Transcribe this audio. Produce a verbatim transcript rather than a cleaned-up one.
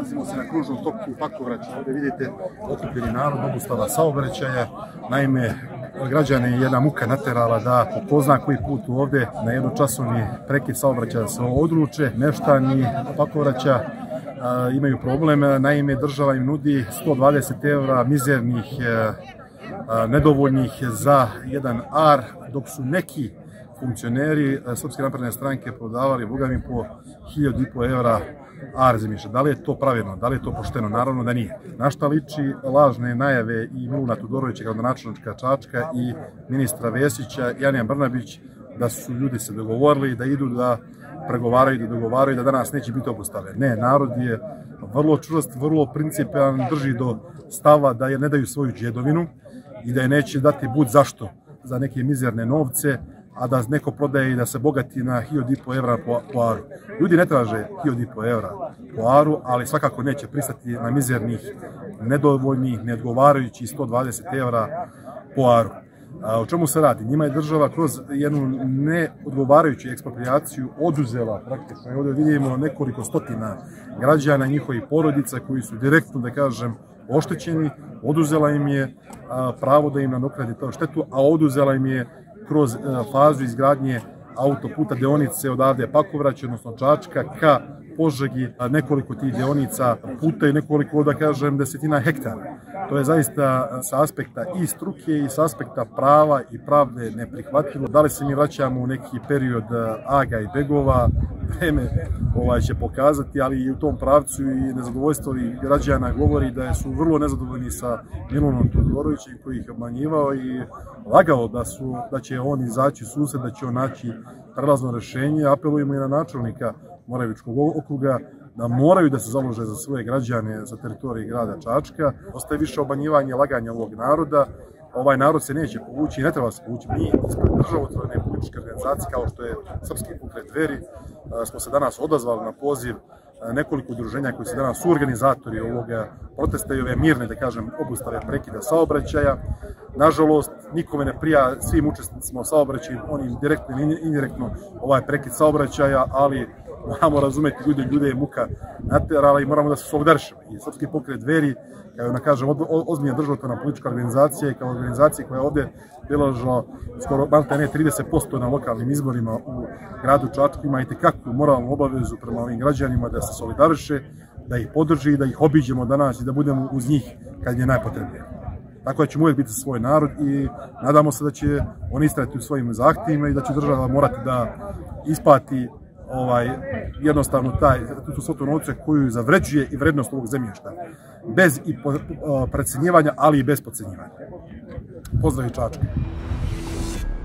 Nalazimo se na kružnom toku Pakovraća. Ovdje vidite okupljeni narod, obustava saobraćaja. Naime, građane je jedna muka naterala da po ko zna koji put ovdje na jednočasovni prekid saobraćaja se odluče. Meštani Pakovraća imaju problem. Naime, država im nudi sto dvadeset evra mizernih, nedovoljnih za jedan ar, dok su neki funkcioneri Srpske napredne stranke prodavali bogami po hiljadu i po evra ar zemljišta. Da li je to pravilno, da li je to pošteno? Naravno da nije. Na šta liči lažne najave i Miluna Tudorovića, gradonačelnika Čačka, i ministra Vesića i Anija Brnabić da su ljudi se dogovorili da idu da pregovaraju, da dogovaraju, da danas neće biti obustave. Ne, narod je vrlo čvrst, vrlo principijalan, drži do stava da je ne daju svoju džedovinu i da je neće dati bud zašto za neke mizerne novce, a da neko prodaje i da se bogati na hiljadu i po evra po, po aru. Ljudi ne traže hiljadu i po evra po aru, ali svakako neće pristati na mizernih, nedovoljnih, neodgovarajućih sto dvadeset evra po aru. A, o čemu se radi? Njima je država kroz jednu neodgovarajuću eksproprijaciju oduzela, praktično, ovdje vidimo nekoliko stotina građana, njihovih porodica koji su direktno, da kažem, oštećeni, oduzela im je a, pravo da im nadoknadi tu štetu, a oduzela im je kroz fazu izgradnje autoputa deonice odavde Pakovraća, odnosno Čačka, ka Požegi, nekoliko tih deonica puta i nekoliko, da kažem, desetina hektara. To je zaista sa aspekta i struke i sa aspekta prava i pravde neprihvatljivo. Da li se mi vraćamo u neki period aga i begova, vreme ovaj, će pokazati, ali i u tom pravcu i nezadovoljstvo i građana govori da su vrlo nezadovoljni sa Milunom Tudorovićem koji ih obmanjivao i lagao da, su, da će on izaći u susret, da će on naći prelazno rešenje. Apelujemo i na načelnika Moravičkog okruga da moraju da se založe za svoje građane za teritoriji grada Čačka. Ostaje više obmanjivanja i laganja ovog naroda. Ovaj narod se neće povući i ne treba se povući. Mi ispred državotvorne političke organizacije kao što je Srpski pokret Dveri smo se danas odazvali na poziv nekoliko udruženja koji su danas su organizatori ovoga protesta i ove mirne, da kažem, obustave prekida saobraćaja. Nažalost, nikome ne prija svim učesnicima u saobraćaju, oni direktno i indirektno ovaj prekid saobraćaja, ali moramo razumeti ljude, ljude je muka naterala i moramo da se solidarišemo. I Srpski pokret Dveri, kao da kažem, ozbiljna državotvorna politička organizacija i kao organizacija koja je ovdje beležila skoro malte ne trideset posto na lokalnim izborima u gradu Čačku, ima i tekakvu moralnu obavezu prema ovim građanima da se solidariše, da ih podrži, da ih obiđemo danas i da budemo uz njih kad je najpotrebnije. Tako da ćemo uvijek biti svoj narod i nadamo se da će oni istrajati u svojim zahtjevima i da će država morati da isplati ovaj, jednostavno taj, tu svotu novce koju zavređuje i vrednost ovog zemljišta. Bez i precenjivanja, ali i bez podcenjivanja. Pozdrav iz Čačka.